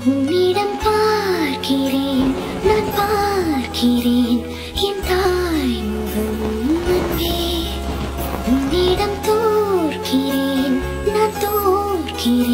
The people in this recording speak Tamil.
உன்னிடம் பார்க்கிறேன், நான் பார்க்கிறேன் என் தாய் முகம் அன்பே. உன்னிடம் தோற்கிறேன், நான் தோற்கிறேன்